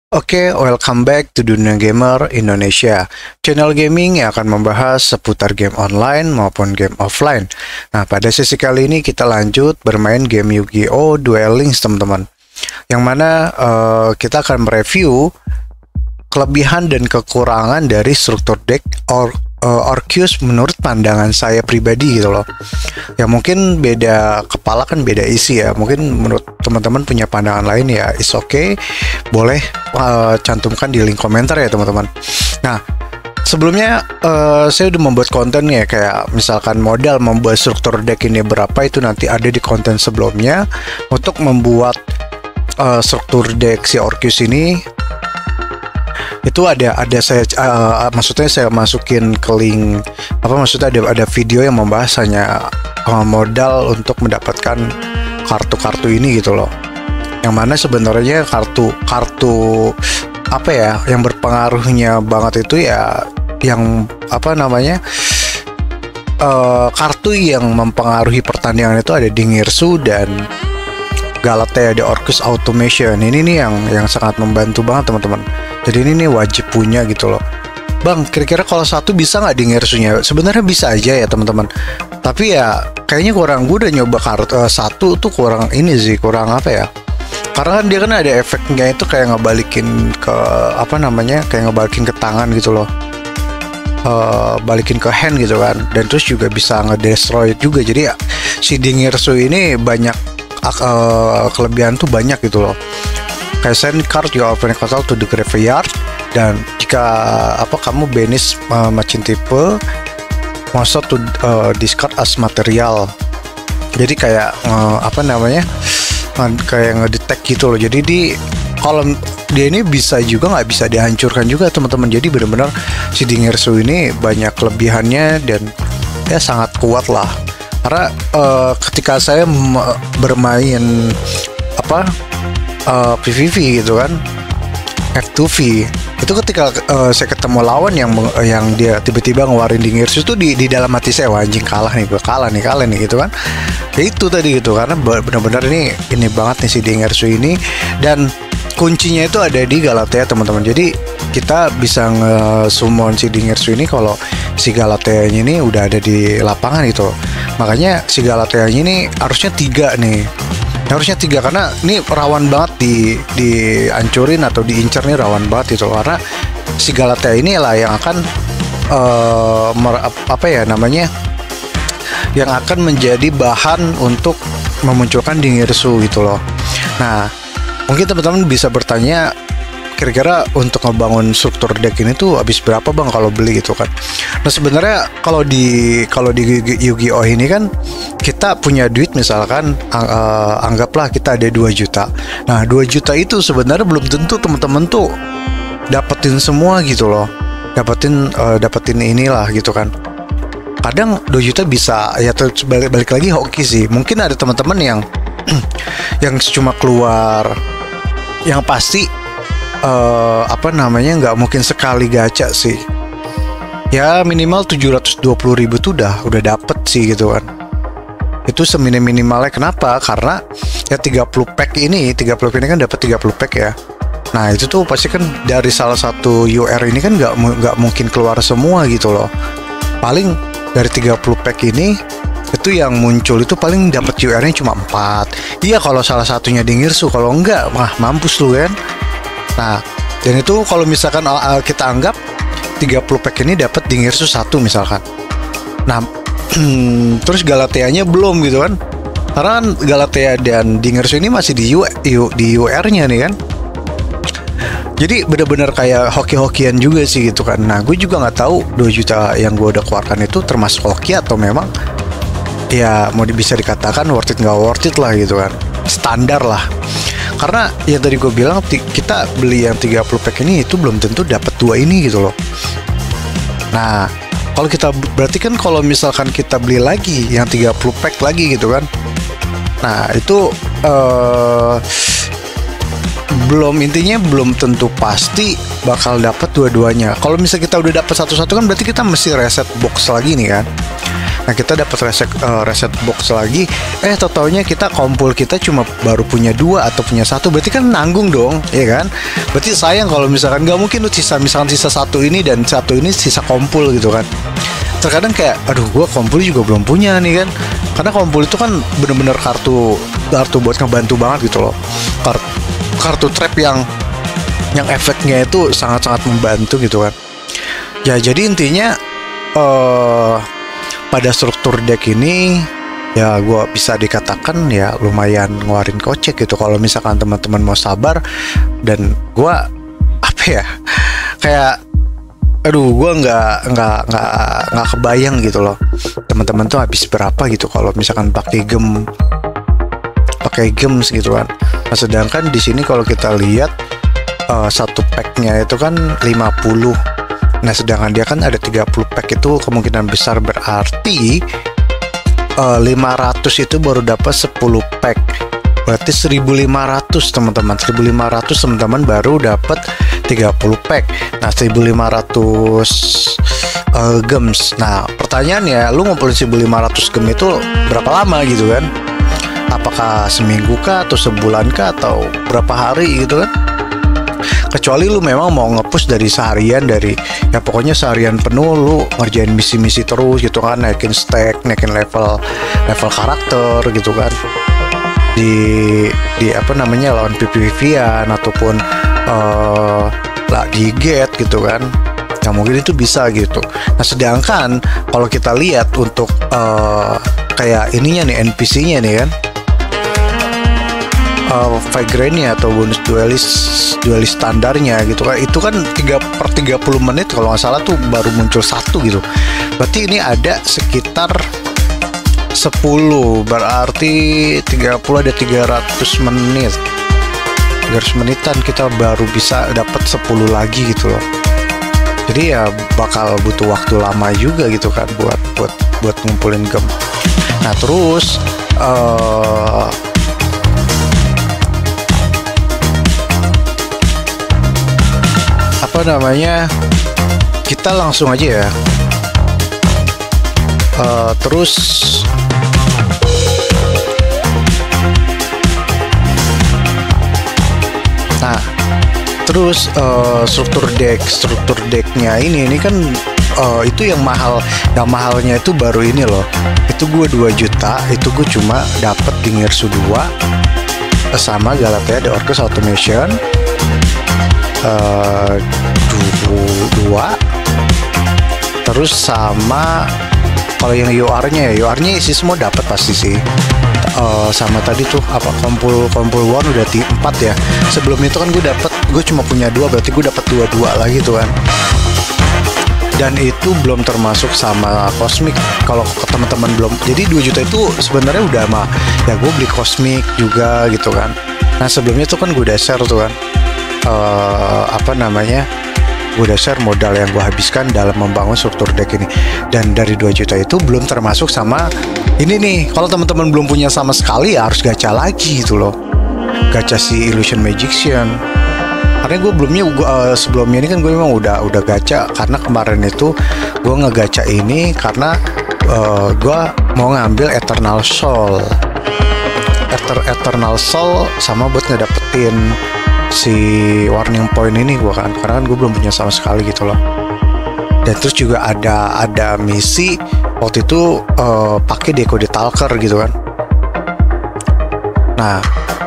Oke, welcome back to Dunia Gamer Indonesia, channel gaming yang akan membahas seputar game online maupun game offline. Nah, pada sesi kali ini kita lanjut bermain game Yu-Gi-Oh! Duel Links, teman-teman. Yang mana kita akan mereview kelebihan dan kekurangan dari struktur deck Orcus menurut pandangan saya pribadi gitu loh. Ya mungkin beda kepala kan beda isi ya. Mungkin menurut teman-teman punya pandangan lain ya, is okay. Boleh cantumkan di link komentar ya teman-teman. Nah, sebelumnya saya udah membuat konten ya, kayak misalkan modal membuat struktur deck ini berapa itu nanti ada di konten sebelumnya. Untuk membuat struktur deck si Orcus ini itu ada saya maksudnya saya masukin ke link maksudnya ada video yang membahas hanya modal untuk mendapatkan kartu-kartu ini gitu loh, yang mana sebenarnya kartu apa ya yang berpengaruhnya banget itu ya yang kartu yang mempengaruhi pertandingan itu ada di Ngirsu dan Galatea The Orcus Automation. Ini nih yang sangat membantu banget teman-teman. Jadi ini nih wajib punya gitu loh. Bang, kira-kira kalau satu bisa nggak di Ngirsunya? Sebenarnya bisa aja ya teman-teman. Tapi ya kayaknya kurang. Gue udah nyoba kartu satu tuh kurang ini sih, kurang apa ya? Karena kan dia kan ada efeknya itu kayak ngebalikin ke kayak ngebalikin ke tangan gitu loh. Balikin ke hand gitu kan. Dan terus juga bisa ngedestroy juga. Jadi ya si Ngirsu ini banyak kelebihan tuh banyak gitu loh. Kayak send card your opponent control to the graveyard, dan jika kamu banish machin type monster to discard as material. Jadi kayak kayak ngedetect gitu loh. Jadi di kolom dia ini bisa juga nggak bisa dihancurkan juga teman-teman. Jadi benar-benar si Ngirsu ini banyak kelebihannya dan ya sangat kuat lah. Karena ketika saya bermain PVV gitu kan, F2V itu ketika saya ketemu lawan yang dia tiba-tiba ngeluarin di Ngirsu itu di dalam hati saya, wah anjing kalah nih gitu kan. Ya itu tadi gitu, karena benar-benar ini banget nih si Ngirsu ini, dan kuncinya itu ada di Galatea teman-teman. Jadi kita bisa nge-summon si Ngirsu ini kalau si Galateanya ini udah ada di lapangan gitu. Makanya si Galateanya ini harusnya 3 nih. Harusnya 3 karena ini rawan banget dihancurin atau diincar nih, rawan banget gitu. Karena si Galatea ini lah yang akan yang akan menjadi bahan untuk memunculkan Ngirsu gitu loh. Nah, mungkin teman-teman bisa bertanya, kira-kira untuk ngebangun struktur deck ini tuh habis berapa bang kalau beli gitu kan? Nah sebenarnya kalau di Yu-Gi-Oh ini kan kita punya duit, misalkan anggaplah kita ada 2 juta. Nah 2 juta itu sebenarnya belum tentu teman-teman tuh dapetin semua gitu loh. Dapetin inilah gitu kan. Kadang 2 juta bisa ya, balik lagi hoki sih. Mungkin ada teman-teman yang yang cuma keluar, yang pasti nggak mungkin sekali gacha sih. Ya minimal 720.000 tuh udah dapet sih gitu kan. Itu seminim-minimalnya. Kenapa? Karena ya 30 pack ini kan dapat 30 pack ya. Nah itu tuh pasti kan dari salah satu UR ini kan nggak mungkin keluar semua gitu loh. Paling dari 30 pack ini itu yang muncul itu paling dapat UR-nya cuma 4. Iya kalau salah satunya di Ngirsu, kalau enggak mah mampus lu kan. Nah, dan itu kalau misalkan kita anggap 30 pack ini dapat di Ngirsu 1 misalkan. Nah, terus Galateanya belum gitu kan. Karena kan Galatea dan di Ngirsu ini masih di UR-nya nih kan. Jadi benar-benar kayak hoki-hokian juga sih gitu kan. Nah, gue juga nggak tahu 2 juta yang gue udah keluarkan itu termasuk hoki atau memang ya mau bisa dikatakan worth it nggak worth it lah gitu kan. Standar lah. Karena ya tadi gue bilang kita beli yang 30 pack ini itu belum tentu dapat 2 ini gitu loh. Nah, kalau kita berarti kan kalau misalkan kita beli lagi yang 30 pack lagi gitu kan. Nah, itu belum tentu pasti bakal dapat dua-duanya. Kalau misalnya kita udah dapat satu-satu kan berarti kita mesti reset box lagi nih kan. Nah kita dapat reset box lagi, taunya kita kompul kita cuma baru punya 2 atau punya 1, berarti kan nanggung dong, ya kan? Berarti sayang kalau misalkan nggak mungkin lu sisa 1 ini dan 1 ini sisa kompul gitu kan. Terkadang kayak, aduh gue kompul juga belum punya nih kan, karena kompul itu kan bener-bener kartu buat ngebantu banget gitu loh, kartu trap yang efeknya itu sangat-sangat membantu gitu kan. Ya jadi intinya pada struktur deck ini ya gue bisa dikatakan ya lumayan ngeluarin kocek gitu kalau misalkan teman-teman mau sabar. Dan gue apa ya, kayak aduh gue nggak kebayang gitu loh teman-teman tuh habis berapa gitu kalau misalkan pakai gems gitu kan. Nah, sedangkan di sini kalau kita lihat satu packnya itu kan 50. Nah sedangkan dia kan ada 30 pack, itu kemungkinan besar berarti 500 itu baru dapat 10 pack. Berarti 1.500 teman-teman. 1.500 teman-teman baru dapat 30 pack. Nah 1.500 gems. Nah pertanyaannya, lu ngumpulin 1.500 gem itu berapa lama gitu kan? Apakah seminggu kah atau sebulan kah atau berapa hari gitu kan? Kecuali lu memang mau nge-push dari seharian, dari ya pokoknya seharian penuh lu ngerjain misi-misi terus gitu kan, naikin stack, naikin level karakter gitu kan, di apa namanya lawan PVP-an ataupun lah di get gitu kan. Nah mungkin itu bisa gitu. Nah sedangkan kalau kita lihat untuk kayak ininya nih, NPC-nya nih kan, Vagrant-nya atau bonus duelist standarnya gitu kan, itu kan 3/30 menit kalau nggak salah tuh baru muncul 1 gitu. Berarti ini ada sekitar 10, berarti 30 ada 300 menit. 300 menitan kita baru bisa dapat 10 lagi gitu loh. Jadi ya bakal butuh waktu lama juga gitu kan buat ngumpulin gem. Nah terus apa namanya, kita langsung aja ya. Terus nah terus struktur decknya ini kan itu yang mahalnya itu baru ini loh. Itu gue 2 juta, itu gue cuma dapet di Ngirsu 2 sama Galatea The Orcus Automation 2, terus sama kalau yang UR-nya isi semua dapat pasti sih. Sama tadi tuh apa kompul one udah 4 ya. Sebelum itu kan gue cuma punya 2, berarti gue dapat 2 lagi tuh kan. Dan itu belum termasuk sama Cosmic. Kalau ke teman-teman belum, jadi 2 juta itu sebenarnya udah mah ya gue beli Cosmic juga gitu kan. Nah sebelumnya tuh kan gue udah share tuh kan, apa namanya, gue udah share modal yang gue habiskan dalam membangun struktur deck ini. Dan dari 2 juta itu belum termasuk sama ini nih. Kalau teman-teman belum punya sama sekali ya harus gacha lagi gitu loh, gacha si Illusion Magician. Karena gue sebelumnya ini kan gue memang udah gacha, karena kemarin itu gue ngegacha ini karena gue mau ngambil Eternal Soul sama buat ngedapetin si warning point ini gue kan, karena kan gue belum punya sama sekali gitu loh. Dan terus juga ada misi waktu itu pakai Deco de Talker gitu kan. Nah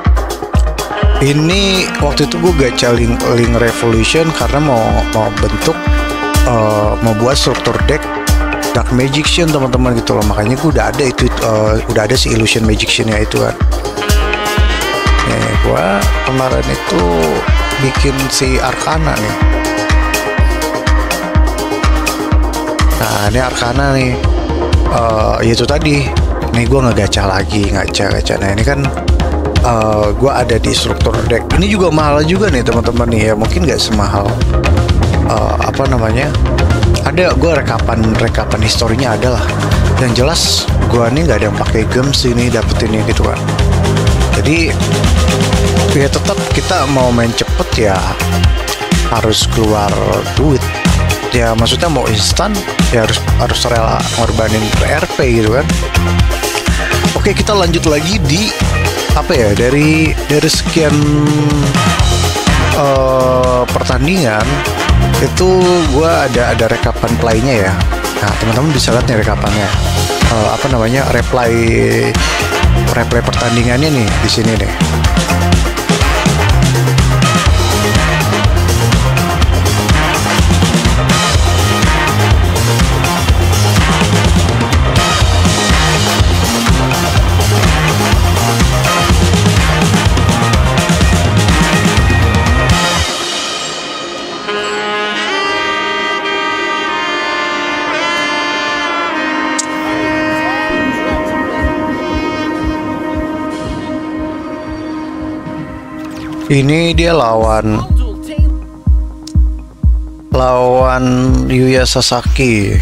ini waktu itu gue gacha link Revolution karena mau bentuk mau buat struktur deck Dark Magician teman-teman gitu loh. Makanya gue udah ada si Illusion Magician-nya itu kan. Nih gue kemarin itu bikin si Arcana nih. Nah ini Arcana nih, itu tadi. Nih gue ngegacha lagi, gacha. Nah ini kan gue ada di struktur deck. Ini juga mahal juga nih teman-teman nih ya. Mungkin nggak semahal apa namanya. Ada gue rekapan historinya ada lah. Yang jelas gue nih nggak ada yang pakai gems ini dapetinnya gitu kan. Jadi ya tetap kita mau main cepet ya harus keluar duit. ya maksudnya mau instan ya harus rela ngorbanin RP gitu kan. Oke, kita lanjut lagi di apa ya, dari sekian pertandingan itu gue ada rekapan playnya ya. Nah, teman-teman bisa lihat nih rekapannya, replay pertandingannya nih di sini nih. Ini dia lawan Yuya Sasaki.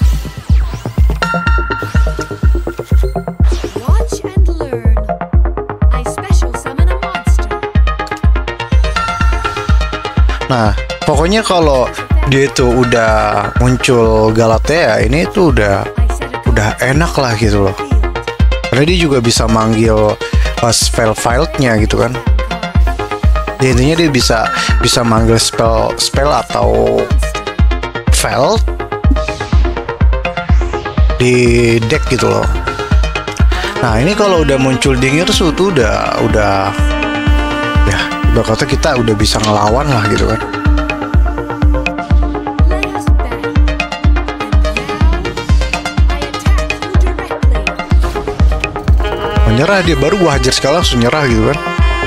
Nah, pokoknya kalau dia itu udah muncul Galatea, ini tuh udah enak lah gitu loh. Karena dia juga bisa manggil pas file-filenya gitu kan. Ya, intinya dia bisa manggil spell atau file di deck gitu loh. Nah, ini kalau udah muncul Dingirsu tuh udah ya bakal kita udah bisa ngelawan lah gitu kan. Menyerah dia, baru gua hajar sekali langsung nyerah gitu kan.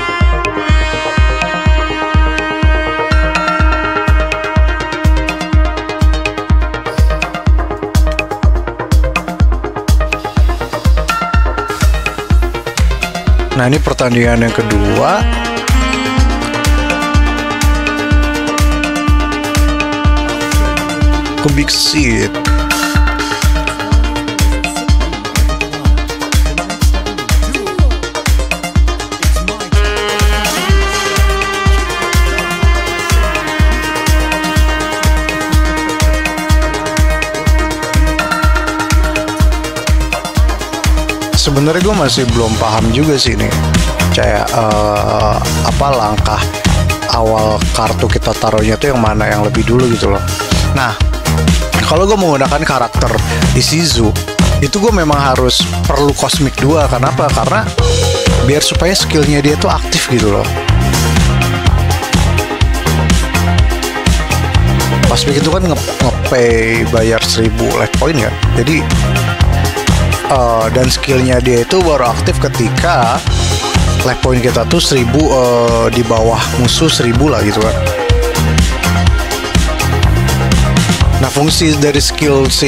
Nah, ini pertandingan yang kedua. Ke Big Seed. Sebenarnya gue masih belum paham juga sih ini, kayak apa langkah awal kartu kita taruhnya tuh yang mana yang lebih dulu gitu loh. Nah, kalau gue menggunakan karakter Ishizu itu gue memang harus perlu Cosmic 2. Kenapa? Karena biar supaya skillnya dia tuh aktif gitu loh. Cosmic itu kan nge-pay bayar 1000 life point kan, jadi dan skillnya dia itu baru aktif ketika life point kita tuh 1000 di bawah musuh 1000 lah gitu kan. Nah, fungsi dari skill si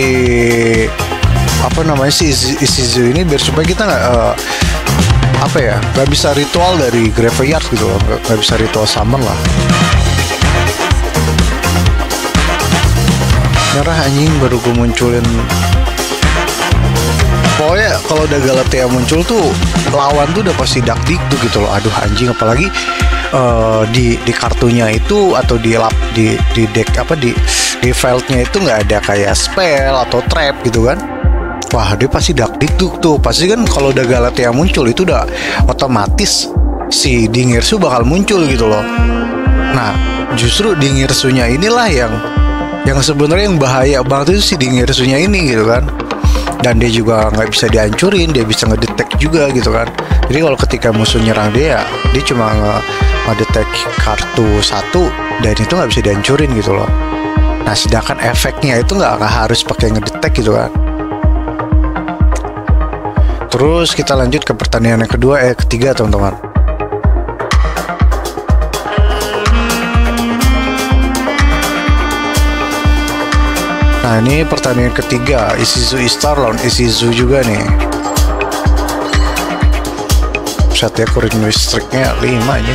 Ishizu ini biar supaya kita nggak bisa ritual dari graveyard gitu loh, nggak bisa ritual summon lah. Merah anjing, baru gue munculin. Pokoknya kalau udah Galatea muncul tuh lawan tuh udah pasti dakdikduk gitu loh. Aduh anjing, apalagi di kartunya itu atau di deck di file-nya itu nggak ada kayak spell atau trap gitu kan. Wah, dia pasti dakdikduk tuh. Pasti kan kalau udah Galatea muncul itu udah otomatis si Dingirsu bakal muncul gitu loh. Nah, justru Dingirsunya inilah yang sebenarnya yang bahaya banget itu si Dingirsunya ini gitu kan. Dan dia juga nggak bisa dihancurin, dia bisa ngedetect juga gitu kan. Jadi kalau ketika musuh nyerang dia cuma ngedetect kartu satu dan itu nggak bisa dihancurin gitu loh. Nah, sedangkan efeknya itu nggak harus pakai ngedetect gitu kan. Terus kita lanjut ke pertandingan yang ketiga teman-teman. Nah, ini pertandingan ketiga, Ishizu Istar lawan Ishizu juga nih. Satya Kurin Streak-nya 5 aja.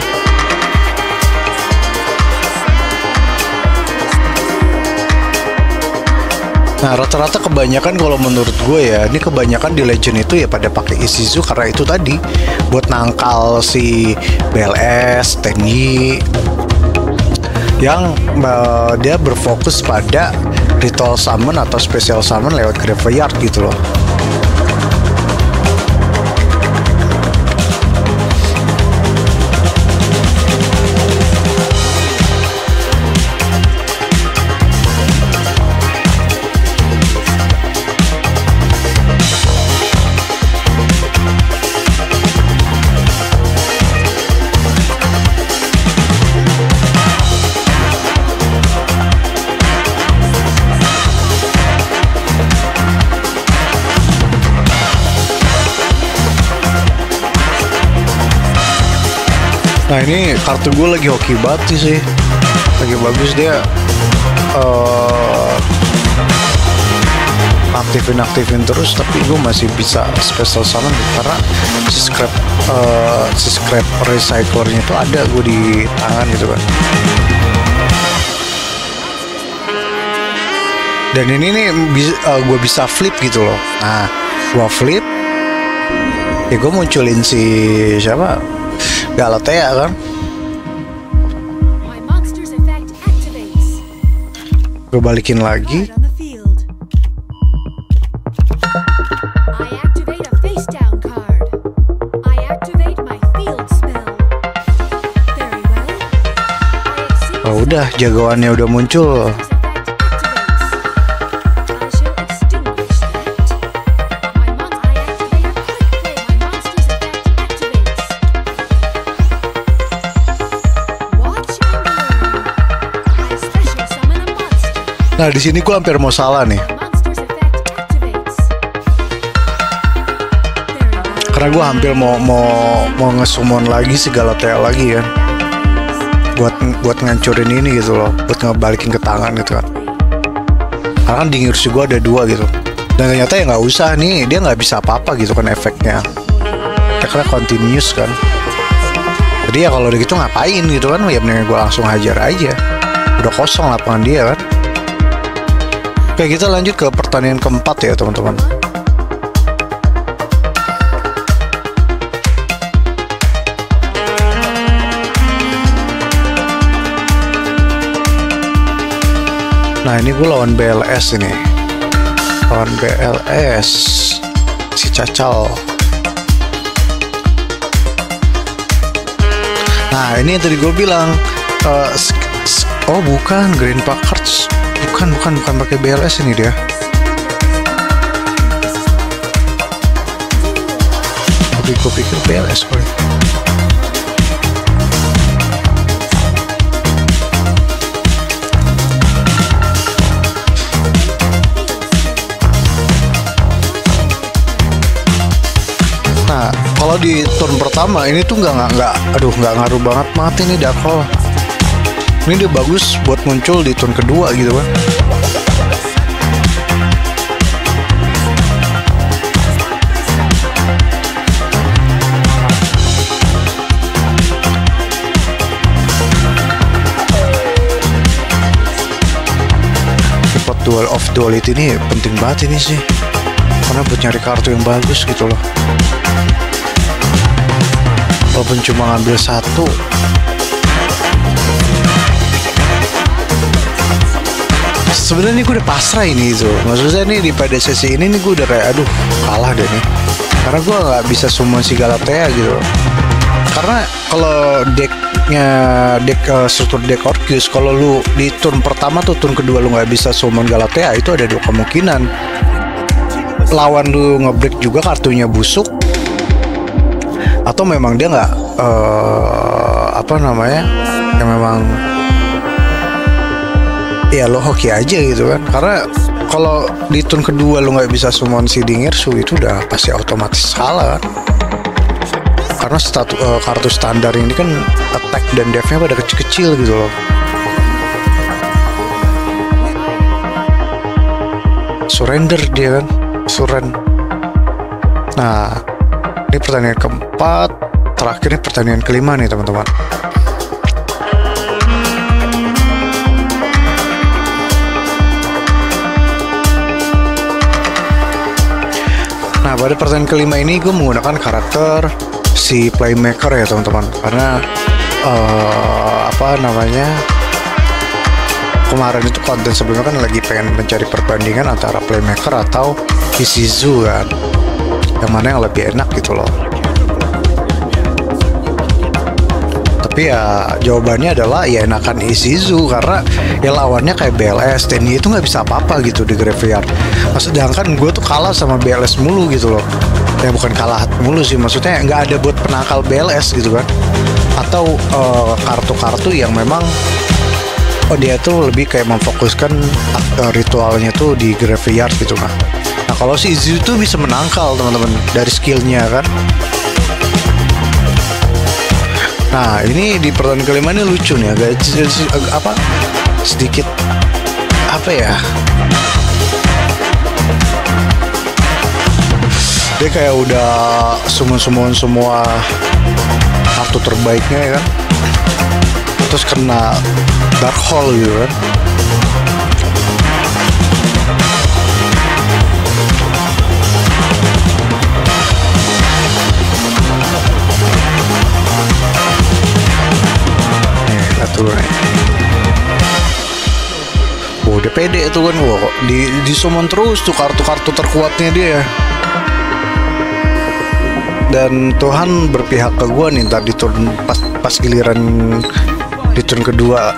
Nah, rata-rata kebanyakan kalau menurut gue ya, ini kebanyakan di Legend itu ya pada pakai Ishizu karena itu tadi buat nangkal si BLS, Tenyi yang dia berfokus pada ritual summon atau special summon lewat graveyard gitu loh. Nah ini kartu gue lagi hoki banget sih, lagi bagus dia. Aktifin terus, tapi gue masih bisa special summon karena si scrap recyclernya itu ada gue di tangan gitu kan. Dan ini nih gue bisa flip gitu loh. Nah gue flip, ya gue munculin si siapa, Galatea kan. Gue balikin lagi. Oh udah, jagoannya udah muncul. Nah di sini gue hampir mau salah nih, karena gue hampir mau nge-summon lagi si Galatea lagi kan, buat ngancurin ini gitu loh, buat ngebalikin ke tangan gitu kan. Karena kan di Ngirsu gue ada 2 gitu, dan ternyata ya nggak usah nih, dia nggak bisa apa-apa gitu kan efeknya, karena continuous kan. Jadi ya kalau udah gitu ngapain gitu kan, ya mendingan gue langsung hajar aja, udah kosong lapangan dia kan. Oke, kita lanjut ke pertandingan keempat ya teman-teman. Nah ini gue lawan BLS ini, lawan BLS si Cacal. Nah ini yang tadi gue bilang, oh bukan Grandpa Cards. Bukan pakai BLS ini dia. Tapi gue pikir BLS kok. Nah, kalau di turn pertama ini tuh nggak ngaruh banget ini Dark Hole. Ini dia bagus buat muncul di turn kedua gitu kan. Cepat dual of duality ini penting banget ini sih, karena buat nyari kartu yang bagus gitu loh. Walaupun cuma ngambil 1. Sebenarnya gue udah pasrah ini tuh. Maksudnya nih di pada sesi ini nih gue udah kayak aduh kalah deh nih. Karena gue nggak bisa summon si Galatea gitu. Karena kalau struktur deck Orcus, kalau lu di turn pertama tuh turn kedua lu nggak bisa summon Galatea, itu ada 2 kemungkinan. Lawan lu ngebreak juga kartunya busuk, atau memang dia nggak yang memang ya lo hoki aja gitu kan. Karena kalau di turn kedua lo nggak bisa summon si Ngirsu, itu udah pasti otomatis salah kan. Karena kartu standar ini kan attack dan defnya pada kecil-kecil gitu loh. Surrender dia kan, Nah ini pertandingan keempat, terakhir ini pertandingan kelima nih teman-teman. Nah pada pertandingan kelima ini gue menggunakan karakter si Playmaker ya teman-teman, karena kemarin itu konten sebelumnya kan lagi pengen mencari perbandingan antara playmaker atau Ishizu kan, yang mana yang lebih enak gitu loh. Tapi ya jawabannya adalah ya enakan Ishizu, karena ya lawannya kayak BLS, Tenny itu nggak bisa apa-apa gitu di graveyard. Sedangkan gue tuh kalah sama BLS mulu gitu loh. Ya bukan kalah mulu sih, maksudnya nggak ada buat penangkal BLS gitu kan. Atau kartu-kartu yang memang dia tuh lebih kayak memfokuskan ritualnya tuh di graveyard gitu kan. Nah kalau si Ishizu tuh bisa menangkal teman-teman dari skillnya kan. Nah ini di pertandingan kelima ini lucu nih, agak sedikit apa ya, dia kayak udah summon semua kartu terbaiknya ya kan, terus kena Dark Hole gitu kan. Udah pede tuh kan, gua kok di summon terus tuh kartu-kartu terkuatnya dia. Dan Tuhan berpihak ke gua nih tadi turun pas giliran di turn kedua.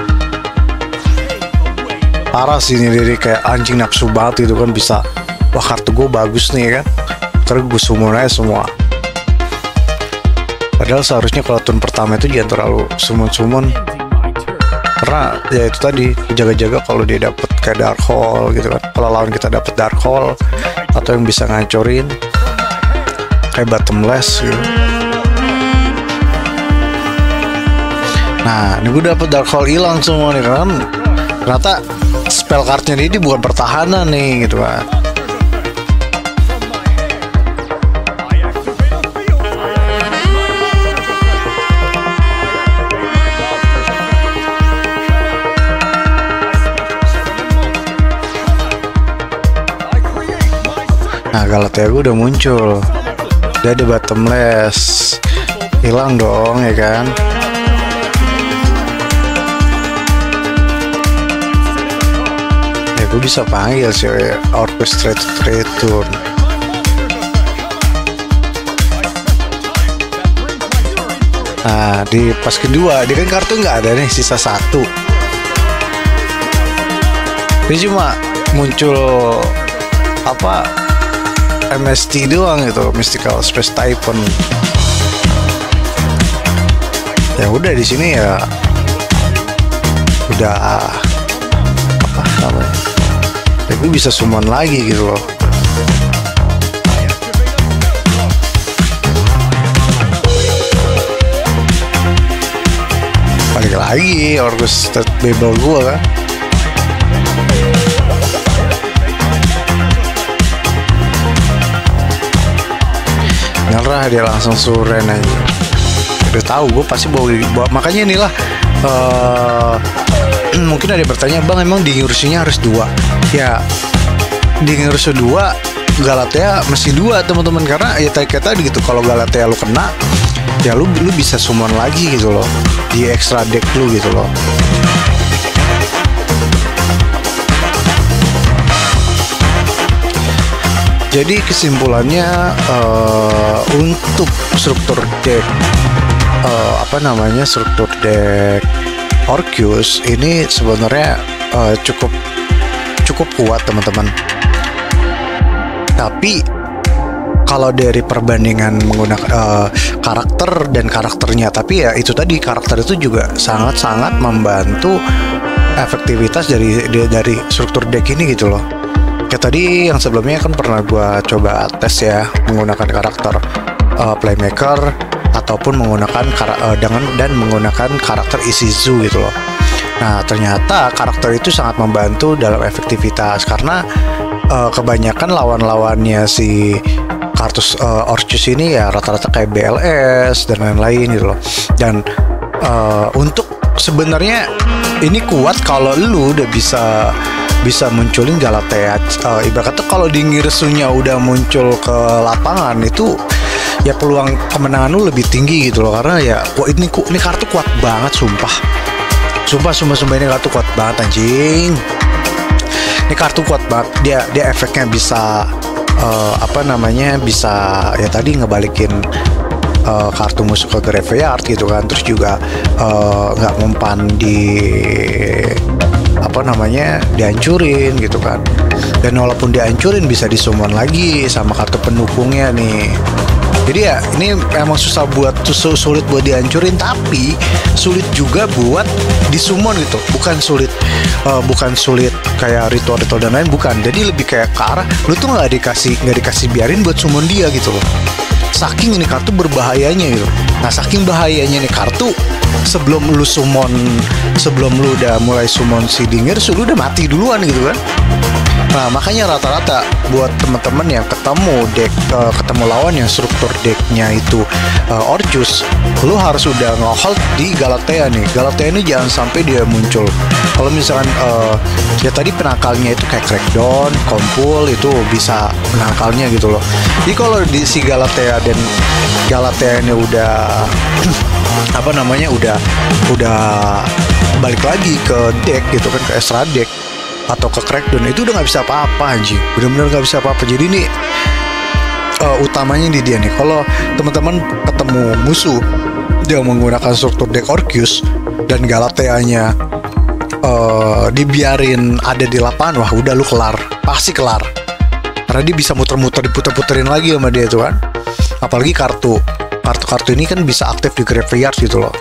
Parah sih ini diri, kayak anjing nafsu banget itu kan, bisa wah kartu gua bagus nih kan, terus gua summon aja semua. Padahal seharusnya kalau turn pertama itu jangan terlalu summon, karena ya itu tadi jaga-jaga kalau dia dapet kayak Dark Hole gitu kan. Kalau lawan kita dapet Dark Hole atau yang bisa ngancurin kayak Bottomless gitu. Nah ini gue dapet Dark Hole hilang semua nih kan, ternyata spell cardnya dia bukan pertahanan nih gitu kan. Nah Galatea gue udah muncul, dia ada Bottomless, hilang dong ya kan. Ya gue bisa panggil sih Orchestrate Return. Nah di pas kedua dia kan kartu nggak ada nih, sisa satu. Dia cuma muncul apa MST doang gitu, Mystical Space Typhon. Ya udah di sini ya udah apa namanya, ya gue bisa summon lagi gitu loh. Balik lagi Orcus Babel gue kan. Nyerah dia langsung suren aja. Udah tahu gue pasti bawa makanya inilah mungkin ada yang bertanya, bang emang di Ngurusnya harus 2? Ya di Ngurus 2 Galatea mesti 2 teman-teman, karena ya kayak tadi gitu, kalau Galatea lu kena ya lu bisa summon lagi gitu loh di extra deck lu gitu loh. Jadi kesimpulannya untuk struktur deck struktur deck Orcus ini sebenarnya cukup kuat teman-teman. Tapi kalau dari perbandingan menggunakan karakter dan karakternya, tapi ya itu tadi, karakter itu juga sangat-sangat membantu efektivitas dari struktur deck ini gitu loh. Kayak tadi yang sebelumnya kan pernah gue coba tes ya menggunakan karakter playmaker ataupun menggunakan menggunakan karakter Ishizu gitu loh. Nah ternyata karakter itu sangat membantu dalam efektivitas, karena kebanyakan lawan-lawannya si kartus Orcus ini ya rata-rata kayak BLS dan lain-lain gitu loh. Dan untuk sebenarnya ini kuat kalau lu udah bisa munculin Galatea. Ibaratnya kalau di Ngirsunya udah muncul ke lapangan itu ya peluang kemenangan lu lebih tinggi gitu loh, karena ya ini kartu kuat banget sumpah. Sumpah ini kartu kuat banget anjing. Ini kartu kuat banget. Dia efeknya bisa bisa ya tadi ngebalikin kartu musuh ke graveyard gitu kan. Terus juga nggak mempan dihancurin gitu kan. Dan walaupun dihancurin bisa disummon lagi sama kartu pendukungnya nih. Jadi ya ini emang sulit buat dihancurin, tapi sulit juga buat disummon gitu. Bukan sulit kayak ritual dan lain, bukan. Jadi lebih kayak ke arah lu tuh nggak dikasih biarin buat summon dia gitu loh. Saking ini kartu berbahayanya gitu. Nah, saking bahayanya nih kartu, sebelum lu udah mulai summon si Dingir, lu udah mati duluan gitu kan. Nah, makanya rata-rata buat teman-teman yang ketemu lawan yang struktur decknya itu Orcus, lu harus udah nge-hold di Galatea nih. Galatea ini jangan sampai dia muncul. Kalau misalkan ya tadi penangkalnya itu kayak Crackdown, Kompul, itu bisa penangkalnya gitu loh. Jadi kalau di si Galatea dan Galatea ini udah udah balik lagi ke deck gitu kan, ke extra deck atau ke Crackdown, itu udah nggak bisa apa-apa anjing. Bener-bener nggak bisa apa-apa. Jadi ini utamanya di dia nih. Kalau teman-teman ketemu musuh dia menggunakan struktur deck Orcus dan Galateanya dibiarin ada di lapangan, wah udah lu kelar, pasti kelar. Karena dia bisa muter-muter, diputer-puterin lagi sama dia tuh kan. Apalagi kartu ini kan bisa aktif di graveyard gitu loh.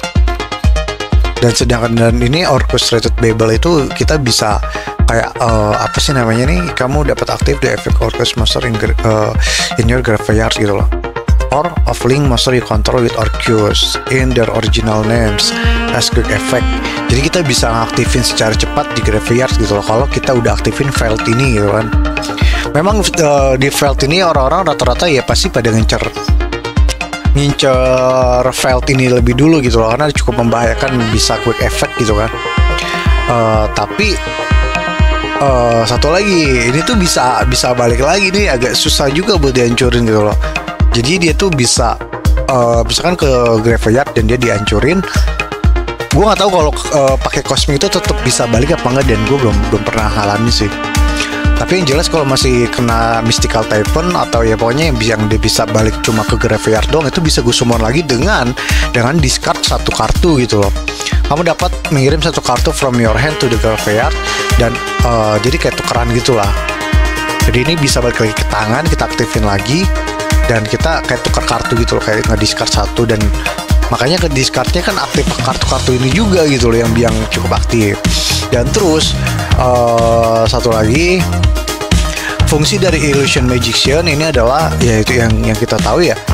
Dan ini Orcus Rated Babel itu kita bisa kayak kamu dapat aktif the effect Orcus monster in your graveyard gitu loh, or of link monster you control with Orcus in their original names as quick effect. Jadi kita bisa ngaktifin secara cepat di graveyard gitu loh kalau kita udah aktifin Felt ini gitu kan. Memang di Felt ini orang-orang rata-rata ya pasti pada ngincer Felt ini lebih dulu gitu loh, karena cukup membahayakan, bisa quick effect gitu kan. Tapi satu lagi, ini tuh bisa balik lagi nih, agak susah juga buat dihancurin gitu loh. Jadi dia tuh bisa misalkan ke graveyard dan dia dihancurin. Gue nggak tahu kalau pakai Cosmic itu tetap bisa balik apa enggak, dan gue belum pernah ngalamin sih. Tapi yang jelas kalau masih kena Mystical Typhon atau ya pokoknya yang dia bisa balik cuma ke graveyard doang, itu bisa gue summon lagi dengan discard satu kartu gitu loh. Kamu dapat mengirim satu kartu from your hand to the graveyard, dan jadi kayak tukeran gitulah. Jadi ini bisa balik lagi ke tangan, kita aktifin lagi, dan kita kayak tukar kartu gitu loh, kayak nge-discard satu. Dan makanya ke discardnya kan aktif kartu-kartu ini juga gitu loh, yang cukup aktif. Dan terus satu lagi, fungsi dari Illusion Magician ini adalah yaitu yang kita tahu ya,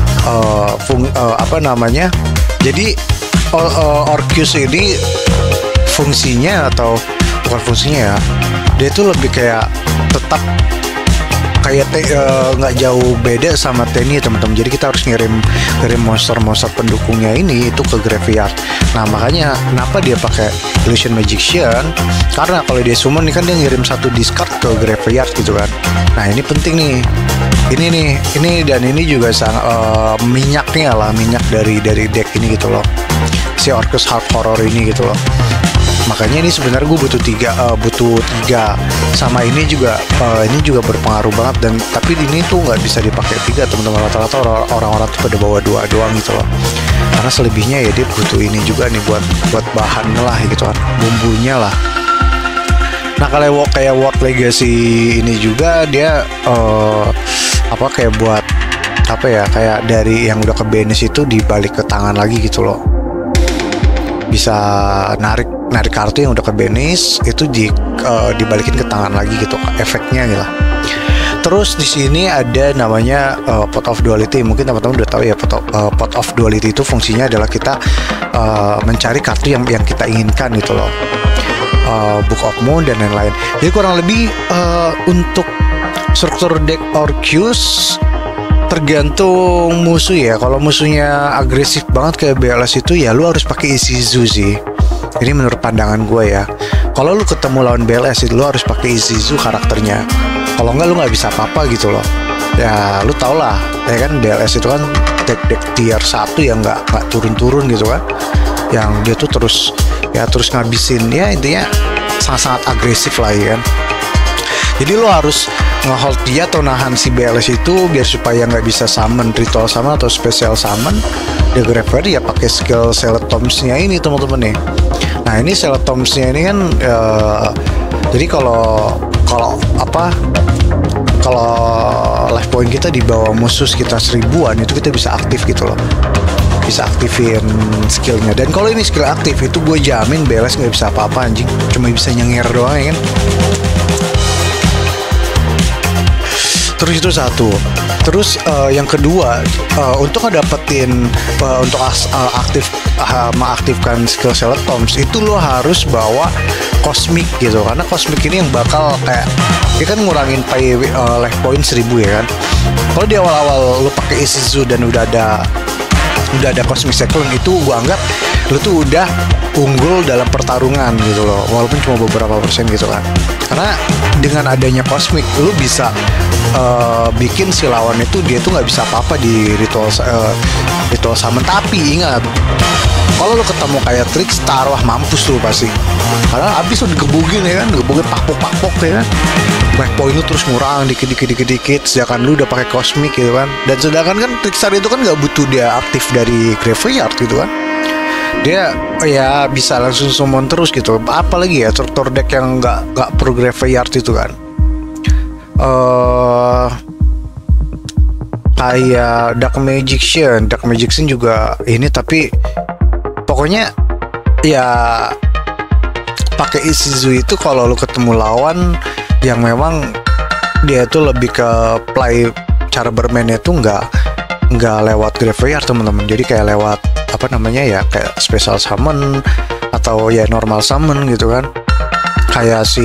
jadi Orcus ini fungsinya, atau bukan fungsinya ya, dia itu lebih kayak tetap kayak nggak jauh beda sama Tenny teman-teman. Jadi kita harus ngirim monster pendukungnya ini itu ke graveyard. Nah makanya kenapa dia pakai Illusion Magician, karena kalau dia summon nih kan dia ngirim satu discard ke graveyard gitu kan. Nah ini penting nih, ini juga sangat minyak dari deck ini gitu loh, si Orcus Half Horror ini gitu loh. Makanya ini sebenarnya gue butuh tiga, sama ini juga berpengaruh banget. Dan tapi ini tuh nggak bisa dipakai 3 teman-teman, rata-rata orang-orang tuh pada bawa 2 doang gitu loh. Karena selebihnya ya dia butuh ini juga nih buat bahannya lah gitu kan, bumbunya lah. Nah kalau kayak World Legacy ini juga dia kayak dari yang udah ke banish itu dibalik ke tangan lagi gitu loh. Bisa narik kartu yang udah ke banish itu dibalikin ke tangan lagi gitu, efeknya gitu lah. Terus di sini ada namanya Pot of Duality. Mungkin teman-teman udah tahu ya, Pot of Duality itu fungsinya adalah kita mencari kartu yang kita inginkan gitu loh, Book of Moon dan lain-lain. Jadi kurang lebih untuk struktur deck Orcus tergantung musuh ya. Kalau musuhnya agresif banget kayak BLS itu ya lu harus pakai Izizu sih. Ini menurut pandangan gue ya. Kalau lu ketemu lawan BLS itu lu harus pakai Izizu karakternya. Kalau enggak lu nggak bisa apa-apa gitu loh. Ya lu tau lah ya kan, BLS itu kan deck tier 1 yang nggak turun-turun gitu kan. yang dia tuh terus ngabisin, ya intinya sangat-sangat agresif lah ya kan. Jadi lo harus nge-hold dia atau nahan si BLS itu biar supaya nggak bisa summon ritual summon atau special summon the Graveyard, ya pakai skill Seletoms-nya ini teman-teman nih. Nah ini Seletoms-nya ini kan jadi kalau life point kita di bawah musuh sekitar 1000-an itu kita bisa aktif gitu loh, bisa aktifin skillnya. Dan kalau ini skill aktif itu gue jamin BLS nggak bisa apa-apa anjing, cuma bisa nyengir doang ya kan. Terus itu satu. Terus yang kedua, untuk ngedapetin mengaktifkan skill Seletoms itu lo harus bawa Cosmic gitu, karena Cosmic ini yang bakal kayak dia kan ngurangin life point 1000 ya kan. Kalau di awal-awal lo pakai Isizu dan udah ada Cosmic Cyclone, itu gua anggap lo tuh udah unggul dalam pertarungan gitu loh, walaupun cuma beberapa persen gitu kan. Karena dengan adanya Cosmic lo bisa bikin si lawan itu dia tuh nggak bisa apa-apa di ritual summon. Tapi ingat, kalau lo ketemu kayak Trickstar, wah mampus lo pasti, karena abis lo digebugin ya kan, digebugin pakpok ya kan, life point lu terus ngurang dikit, sedangkan lu udah pakai Cosmic gitu kan. Dan sedangkan kan Trickstar itu kan nggak butuh dia aktif dari Graveyard gitu kan, dia ya bisa langsung summon terus gitu. Apalagi ya tur deck yang nggak pro Graveyard itu kan, kayak Dark Magician juga ini, tapi pokoknya ya pakai Isizu itu kalau lu ketemu lawan yang memang dia tuh lebih ke play, cara bermainnya tuh nggak lewat Graveyard teman-teman. Jadi kayak lewat apa namanya ya, kayak special summon atau ya normal summon gitu kan. Kayak si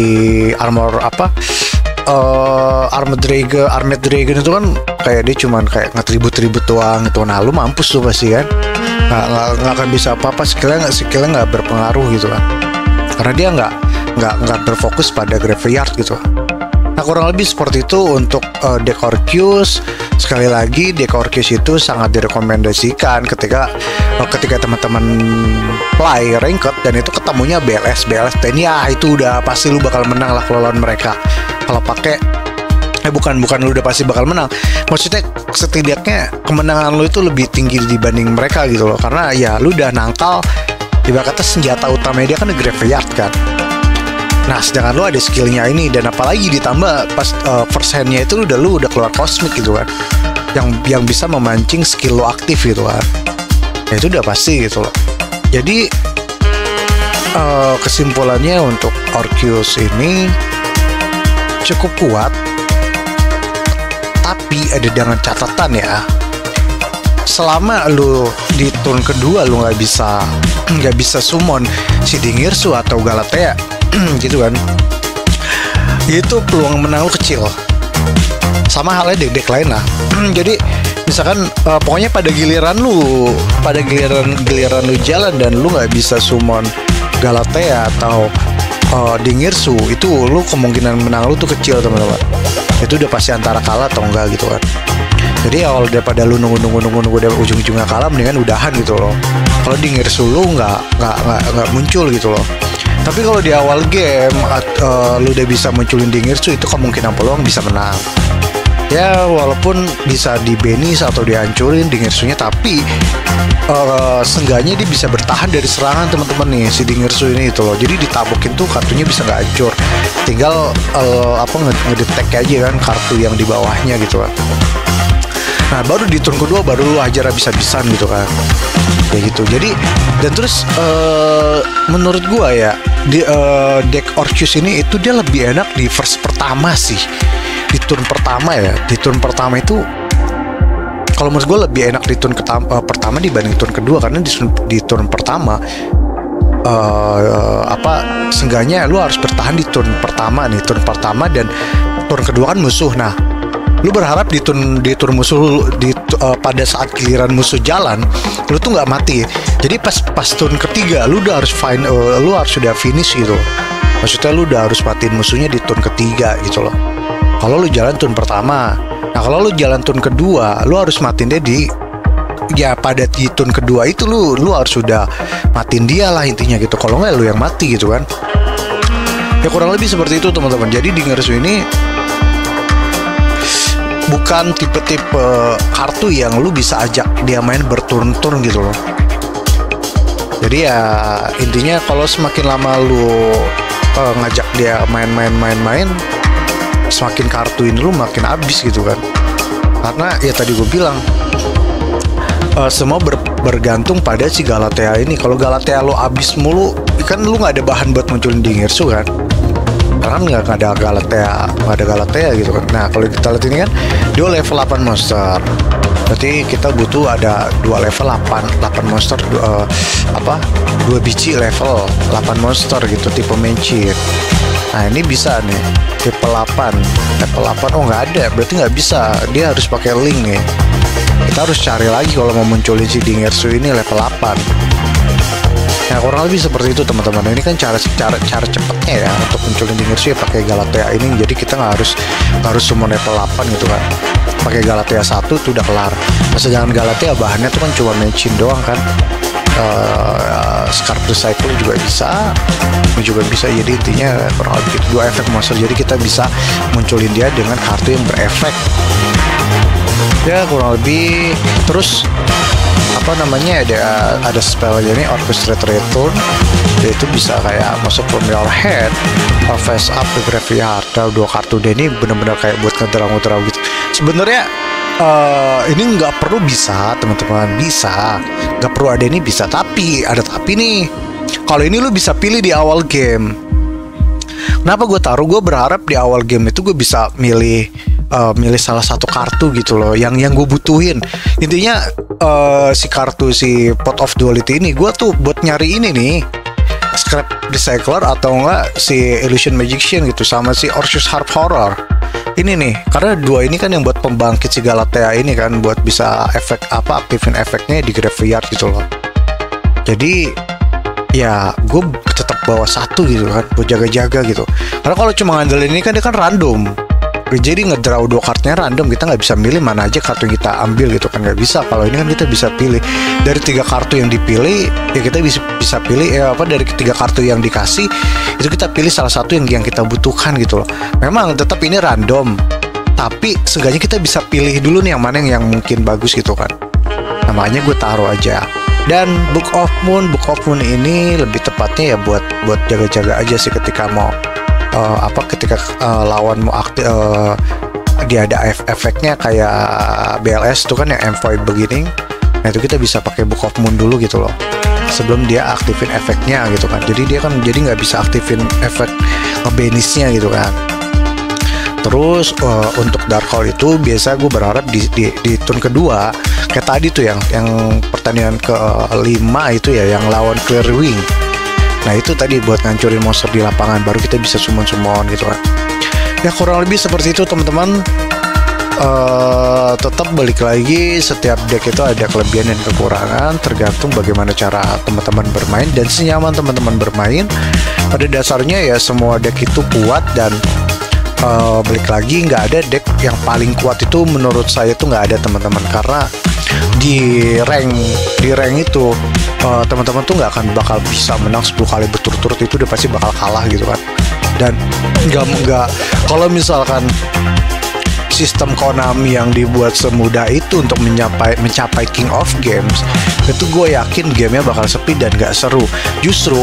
Armored Dragon itu kan kayak dia cuman kayak ngetribut doang gitu. Nah lu mampus tuh pasti kan, nggak akan bisa apa-apa, skillnya nggak berpengaruh gitu kan, karena dia nggak berfokus pada Graveyard gitu. Nah kurang lebih seperti itu untuk deck Orcus. Sekali lagi deck Orcus itu sangat direkomendasikan ketika teman-teman play ranked dan itu ketemunya BLS dan ya itu udah pasti lu bakal menang lah kalau lawan mereka. Kalau pakai bukan lu udah pasti bakal menang, maksudnya setidaknya kemenangan lu itu lebih tinggi dibanding mereka gitu loh, karena ya lu udah nangkal ibarat kata senjata utamanya dia kan Graveyard kan. Nah sedangkan lu ada skillnya ini, dan apalagi ditambah pas first handnya itu lu udah keluar Cosmic gitu kan, yang bisa memancing skill lu aktif gitu kan. Ya itu udah pasti gitu loh. Jadi kesimpulannya untuk Orcus ini cukup kuat, tapi ada dengan catatan ya, selama lu di turn kedua lu nggak bisa summon si Dingirsu atau Galatea gitu kan, itu peluang menang lu kecil. Sama halnya deck lain lah. Jadi misalkan pokoknya pada giliran lu jalan dan lu nggak bisa summon Galatea atau Dingirsu, itu lu kemungkinan menang lu tuh kecil teman-teman. Itu udah pasti antara kalah atau enggak gitu kan. Jadi awal daripada lu nunggu dari ujung-ujungnya kalah, mendingan udahan gitu loh. Kalau Dingirsu lu nggak muncul gitu loh. Tapi kalau di awal game lu udah bisa munculin Dingirsu, itu kemungkinan peluang bisa menang. Ya walaupun bisa dibenis atau dihancurin Dingirsunya, tapi seenggaknya dia bisa bertahan dari serangan teman-teman nih si Dingirsu ini itu loh. Jadi ditabukin tuh kartunya bisa nggak hancur, tinggal ngedetect aja kan kartu yang di bawahnya gitu kan. Nah baru di turn kedua baru lu hajar habis-habisan gitu kan, kayak gitu. Jadi dan terus menurut gua ya di deck Orcus ini itu dia lebih enak di verse pertama sih, di turn pertama ya. Di turn pertama itu kalau menurut gue lebih enak di turn pertama dibanding turn kedua, karena di turn pertama seenggaknya lu harus bertahan di turn pertama dan turn kedua kan musuh. Nah lu berharap di turn musuh pada saat giliran musuh jalan lu tuh nggak mati. Jadi pas turn ketiga lu udah harus sudah finish gitu, maksudnya lu udah harus matiin musuhnya di turn ketiga gitu loh, kalau lu jalan turn pertama. Nah kalau lu jalan turn kedua, lu harus matiin dia di ya pada di turn kedua itu lu harus sudah matiin dia lah intinya gitu. Kalau nggak lu yang mati gitu kan. Ya kurang lebih seperti itu teman-teman. Jadi Dingers ini bukan tipe-tipe kartu yang lu bisa ajak dia main berturun-turun gitu loh. Jadi ya intinya kalau semakin lama lu ngajak dia main, semakin kartu ini lu makin habis gitu kan. Karena ya tadi gue bilang semua bergantung pada si Galatea ini. Kalau Galatea lu habis mulu, kan lu nggak ada bahan buat munculin Dingersu kan. Karena nggak ada Galatea gitu kan. Nah kalau kita lihat ini kan dia level 8 monster. Berarti kita butuh ada 2 level 8 monster, 2 biji level 8 monster gitu, tipe Mencit. Nah ini bisa nih, tipe 8 oh nggak ada, berarti nggak bisa, dia harus pakai link nih. Kita harus cari lagi kalau mau munculin si Dingersu ini level 8. Nah kurang lebih seperti itu teman-teman. Ini kan cara cepatnya ya untuk munculin Dingersu ya pakai Galatea ini. Jadi kita nggak harus summon level 8 gitu kan. Pakai Galatea 1 tuh udah kelar. Sedangkan Galatea bahannya tuh kan cuma mencin doang kan. Scarf Recycle juga bisa. Jadi intinya kurang lebih itu 2 efek monster. Jadi kita bisa munculin dia dengan kartu yang berefek. Ya kurang lebih. Terus ada spellnya nih, Orchestrate Return. Itu bisa kayak masuk from your hand, face up the graveyard. Nah, 2 kartu dia ini benar-benar kayak buat ngedraw gitu. Sebenarnya ini nggak perlu bisa teman-teman, bisa nggak perlu ada ini bisa, tapi nih. Kalau ini lu bisa pilih di awal game. Kenapa gue berharap di awal game itu gue bisa milih salah satu kartu gitu loh yang gue butuhin. Intinya si Pot of Duality ini gue tuh buat nyari ini nih, Scrap Recycler atau enggak si Illusion Magician gitu, sama si Orcus Harp Horror ini nih, karena 2 ini kan yang buat pembangkit si Galatea ini kan, buat bisa aktifin efeknya di graveyard gitu loh. Jadi ya gue tetap bawa 1 gitu kan buat jaga-jaga gitu, karena kalau cuma ngandelin ini kan dia kan random. Jadi ngedraw 2 kartunya random, kita nggak bisa milih mana aja kartu yang kita ambil gitu kan, nggak bisa. Kalau ini kan kita bisa pilih dari 3 kartu yang dipilih, ya kita bisa pilih dari 3 kartu yang dikasih itu kita pilih salah satu yang kita butuhkan gitu loh. Memang tetap ini random, tapi seenggaknya kita bisa pilih dulu nih yang mana yang mungkin bagus gitu kan. Namanya gue taruh aja. Dan Book of Moon ini lebih tepatnya ya buat jaga-jaga aja sih ketika mau ketika lawan mau aktif, dia ada efeknya kayak BLS tuh kan yang Void Beginning. Nah itu kita bisa pakai Book of Moon dulu gitu loh sebelum dia aktifin efeknya gitu kan. Jadi dia kan nggak bisa aktifin efek ngebenisnya gitu kan. Terus untuk Dark Hole itu biasa gue berharap di turn kedua kayak tadi tuh yang pertandingan ke-5 itu ya, yang lawan Clear Wing. Nah itu tadi buat ngancurin monster di lapangan, baru kita bisa summon gitu kan. Ya kurang lebih seperti itu teman-teman. Tetap balik lagi, setiap deck itu ada kelebihan dan kekurangan, tergantung bagaimana cara teman-teman bermain dan senyaman teman-teman bermain. Pada dasarnya ya semua deck itu kuat, dan balik lagi nggak ada deck yang paling kuat itu menurut saya tuh nggak ada teman-teman, karena di rank itu teman-teman tuh nggak akan bakal bisa menang 10 kali berturut-turut, itu udah pasti bakal kalah gitu kan. Dan nggak kalau misalkan sistem Konami yang dibuat semudah itu untuk mencapai King of Games, itu gue yakin gamenya bakal sepi dan nggak seru. Justru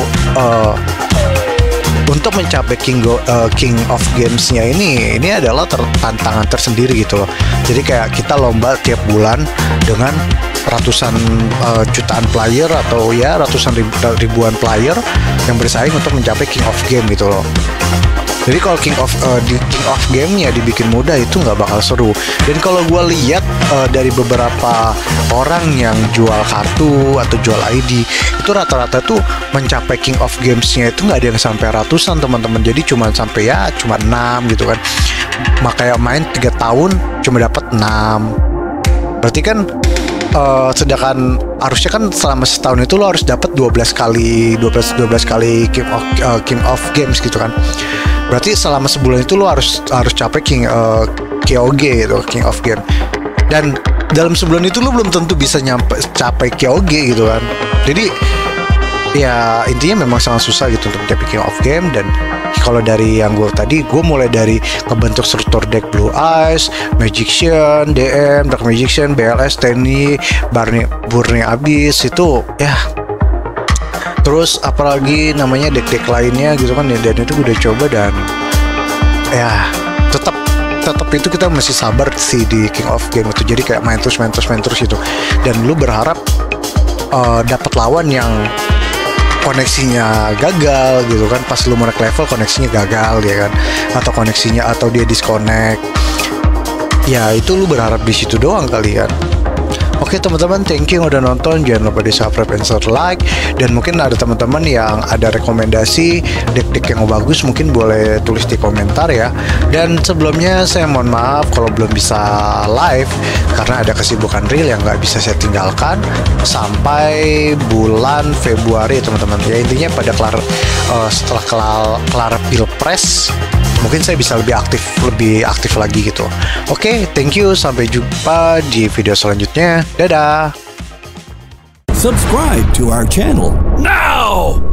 untuk mencapai King of Games-nya ini adalah tantangan tersendiri gitu loh. Jadi kayak kita lomba tiap bulan dengan ratusan jutaan player atau ya ratusan ribuan player yang bersaing untuk mencapai King of Game gitu loh. Jadi kalau King of Game-nya dibikin mudah itu nggak bakal seru. Dan kalau gue lihat dari beberapa orang yang jual kartu atau jual ID, itu rata-rata tuh mencapai King of Games-nya itu nggak ada yang sampai ratusan teman-teman. Jadi cuma sampai 6 gitu kan. Makanya main 3 tahun cuma dapat 6. Berarti kan sedangkan harusnya kan selama setahun itu lo harus dapat 12 kali King of Games gitu kan. Berarti selama sebulan itu lo harus capai KOG gitu, King of Game. Dan dalam sebulan itu lu belum tentu bisa capai Kyoge gitu kan. Jadi ya intinya memang sangat susah gitu untuk mencapai King of Game. Dan kalau dari yang gue tadi, gue mulai dari ngebentuk struktur deck Blue Eyes, Magician, DM, Dark Magician, BLS, Tenny, Burnie Abyss itu ya. Terus apalagi namanya deck-deck lainnya gitu kan, dan itu gue udah coba, dan ya tetap itu kita masih sabar sih di King of Game itu. Jadi kayak main terus gitu, dan lu berharap dapat lawan yang koneksinya gagal gitu kan, pas lu mau naik level koneksinya gagal ya kan, atau koneksinya atau dia disconnect. Ya itu lu berharap di situ doang kali kan. Oke teman-teman, thank you udah nonton. Jangan lupa di subscribe and share, like. Dan mungkin ada teman-teman yang ada rekomendasi deck-deck yang bagus, mungkin boleh tulis di komentar ya. Dan sebelumnya saya mohon maaf kalau belum bisa live karena ada kesibukan real yang nggak bisa saya tinggalkan sampai bulan Februari teman-teman. Ya intinya pada setelah kelar Pilpres mungkin saya bisa lebih aktif lagi gitu. Oke, thank you, sampai jumpa di video selanjutnya. Dadah. Subscribe to our channel now.